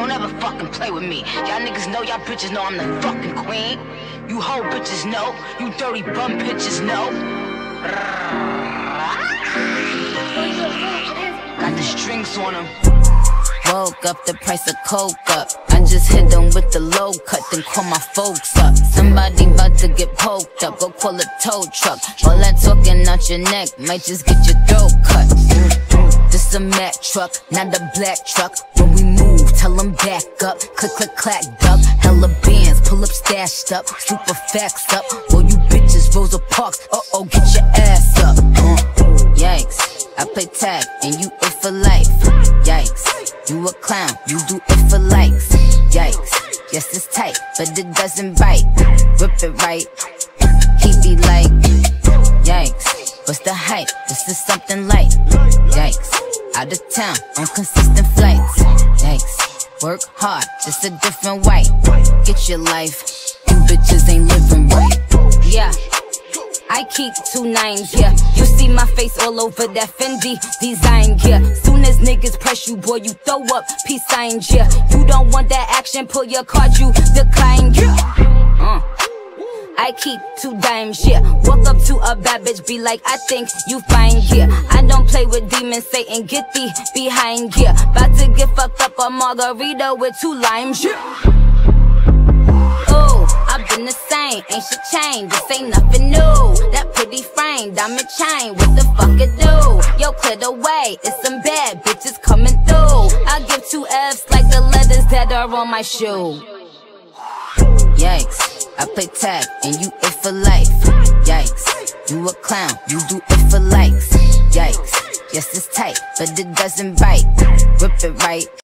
Don't ever fucking play with me. Y'all niggas know, y'all bitches know I'm the fucking queen. You hoe bitches know. You dirty bum bitches know. Got the strings on them. Woke up, the price of coke up. I just hit them with the low cut, then call my folks up. Somebody about to get poked up, go call a tow truck. All that talking out your neck might just get your throat cut. This a Mack truck, not a black truck. When we move, tell them back up. Click, click, clack, duck. Hella bands, pull up, stashed up. Super facts up. All you bitches, Rosa Parks. Uh-oh, get your ass up. Yikes, I play tag and you it for life. Yikes, you a clown, you do it for likes. Yikes, yes it's tight, but it doesn't bite. Rip it right, he be like, yikes, what's the hype? This is something light. Yikes, out of town on consistent flights. Yikes, work hard, just a different white. Get your life, you bitches ain't living right. Yeah, I keep 2 9s, yeah. You see my face all over that Fendi design, yeah. Soon as niggas press you, boy, you throw up peace signs, yeah. You don't want that action, pull your card, you decline, yeah. I keep 2 dimes, yeah. Walk up to a bad bitch, be like, I think you fine, yeah. I don't play with demons, Satan, get thee behind, yeah. About to get fucked up a margarita with 2 limes, yeah. I've been the same, ain't shit changed, this ain't nothing new. That pretty frame, diamond chain, what the fuck it do? Yo, clear the way, it's some bad bitches coming through. I give 2 F's like the letters that are on my shoe. Yikes, I play tag and you it for life. Yikes, you a clown, you do it for likes. Yikes, yes it's tight, but it doesn't bite. Rip it right.